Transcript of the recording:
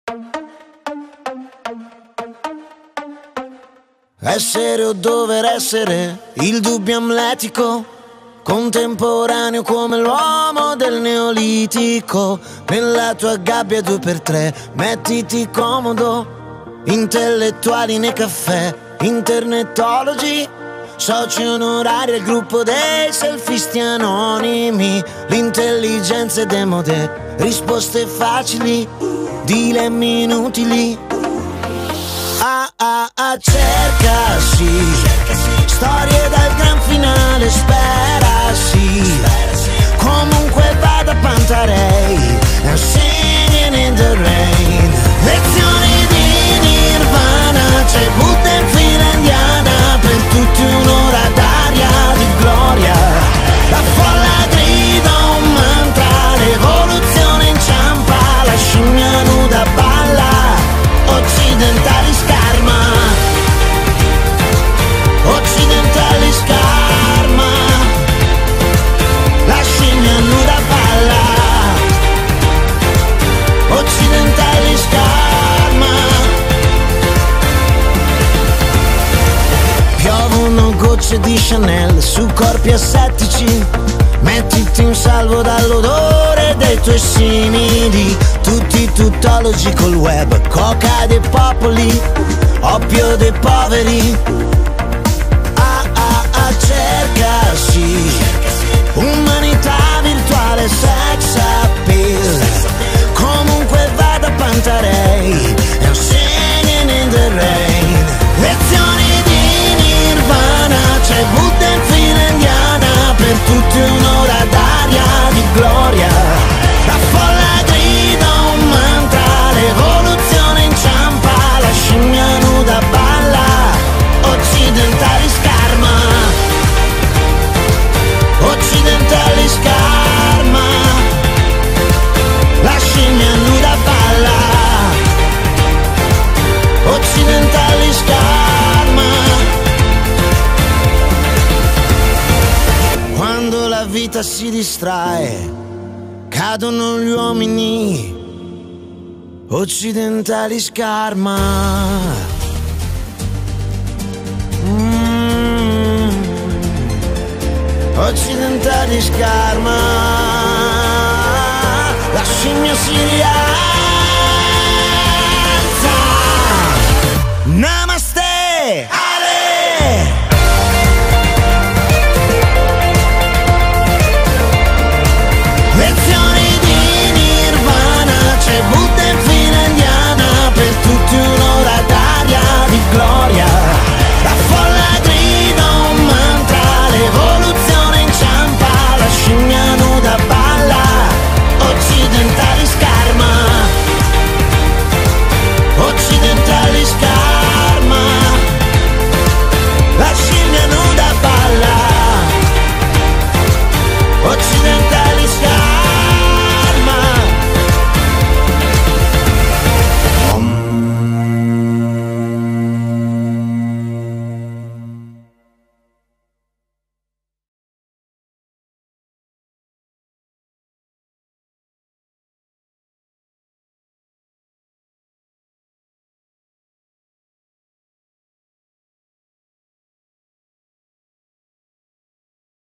Essere o dover essere, il dubbio amletico, contemporaneo come l'uomo del neolitico. Nella tua gabbia 2x3, mettiti comodo, intellettuali nei caffè, internetologi, soci onorari al gruppo dei selfisti anonimi. L'intelligenza è demode, risposte facili, dilemmi inutili. Cercasi, storie dal gran finale, sperasi. Comunque vada Pantarei, and singing in the rain. Lezioni di Nirvana, c'è Buddha in fila indiana, per tutti un'ora d'aria di gloria. La folla grida un mantra, l'evoluzione inciampa, la scimmia nuda balla, occidentali scarma, occidentali scarma, la scimmia nuda balla, occidentali scarma. Piovono gocce di Chanel su corpi assettici, mettiti in salvo dall'odore dei tuoi simili. Tutti tuttologi col web, coca dei popoli, oppio dei poveri. Cercasi, umanità virtuale, sex appeal. Comunque vada Pantarei, and singing in the rain. Lezioni di Nirvana, c'è Buddha in fila indiana, per tutti un'ora d'aria di gloria. La folla grida un mantra, l'evoluzione inciampa, la scimmia nuda balla, occidentali scarma, occidentali scarma, la scimmia nuda balla, occidentali scarma. Quando la vita si distrae, cadono gli uomini, occidentali scarma. Occidentali scarma, la scimmia si rialza.